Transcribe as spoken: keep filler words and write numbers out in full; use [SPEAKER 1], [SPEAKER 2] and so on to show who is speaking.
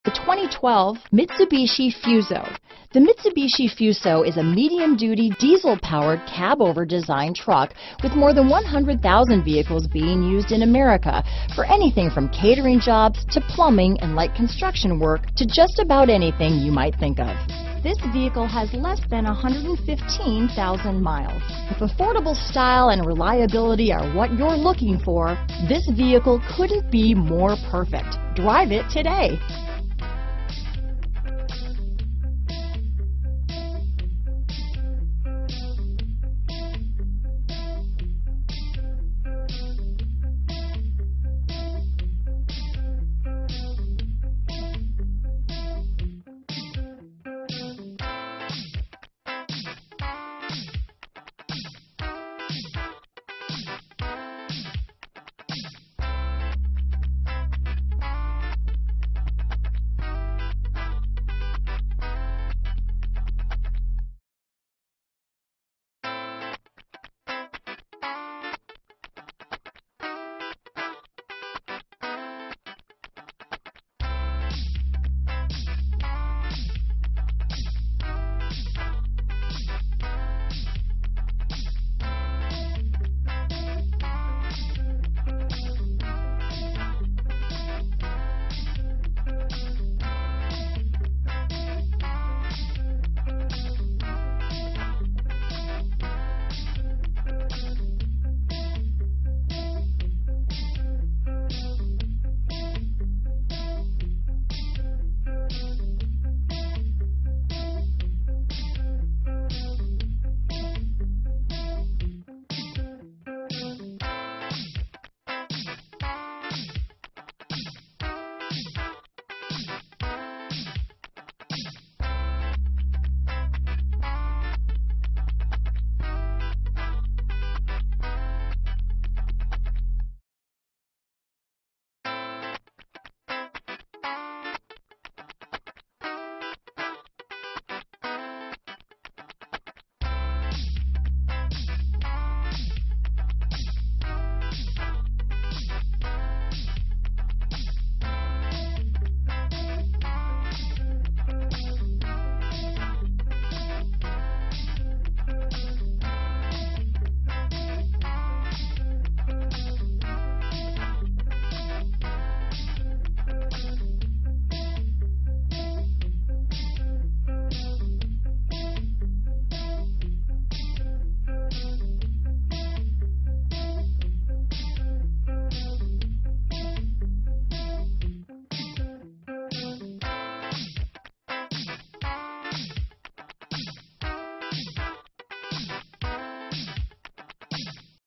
[SPEAKER 1] The twenty twelve Mitsubishi Fuso. The Mitsubishi Fuso is a medium-duty, diesel-powered cab-over design truck with more than one hundred thousand vehicles being used in America for anything from catering jobs to plumbing and light construction work to just about anything you might think of. This vehicle has less than one hundred fifteen thousand miles. If affordable style and reliability are what you're looking for, this vehicle couldn't be more perfect. Drive it today.